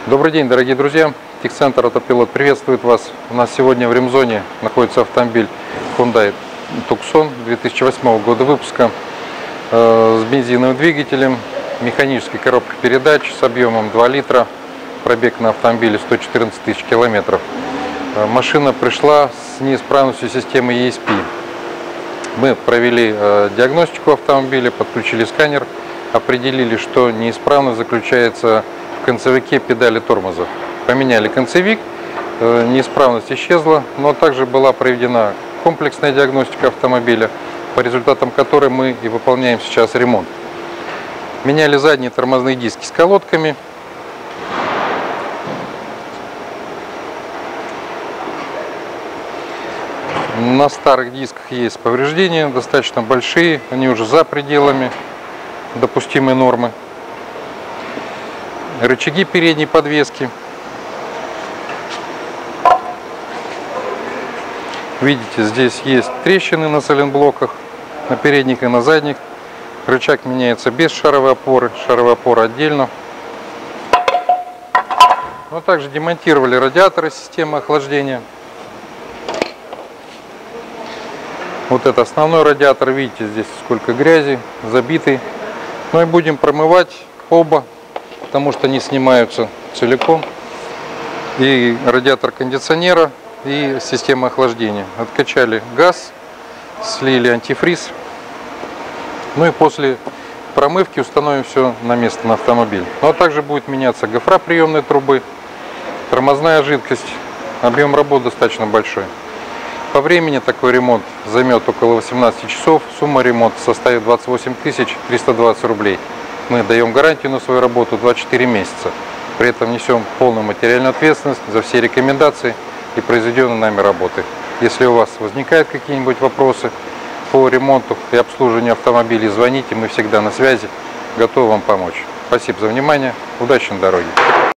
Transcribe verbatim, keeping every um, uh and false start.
Добрый день, дорогие друзья! Техцентр Автопилот приветствует вас. У нас сегодня в ремзоне находится автомобиль Hyundai Tucson две тысячи восьмого года выпуска э, с бензиновым двигателем, механической коробкой передач с объемом два литра, пробег на автомобиле сто четырнадцать тысяч километров. Э, машина пришла с неисправностью системы и эс пи. Мы провели э, диагностику автомобиля, подключили сканер, определили, что неисправность заключается в концевике педали тормоза. Поменяли концевик, неисправность исчезла, но также была проведена комплексная диагностика автомобиля, по результатам которой мы и выполняем сейчас ремонт. Меняли задние тормозные диски с колодками. На старых дисках есть повреждения, достаточно большие, они уже за пределами допустимой нормы. Рычаги передней подвески. Видите, здесь есть трещины на сайлентблоках, на передних и на задних. Рычаг меняется без шаровой опоры, шаровая опора отдельно. Но также демонтировали радиаторы системы охлаждения. Вот это основной радиатор, видите, здесь сколько грязи, забитый. Ну и будем промывать оба, потому что они снимаются целиком. И радиатор кондиционера, и система охлаждения. Откачали газ, слили антифриз. Ну и после промывки установим все на место, на автомобиль. Ну а также будет меняться гофра приемной трубы, тормозная жидкость. Объем работы достаточно большой. По времени такой ремонт займет около восемнадцати часов. Сумма ремонта составит двадцать восемь тысяч триста двадцать рублей. Мы даем гарантию на свою работу двадцать четыре месяца. При этом несем полную материальную ответственность за все рекомендации и произведенные нами работы. Если у вас возникают какие-нибудь вопросы по ремонту и обслуживанию автомобилей, звоните, мы всегда на связи, готовы вам помочь. Спасибо за внимание, удачи на дороге!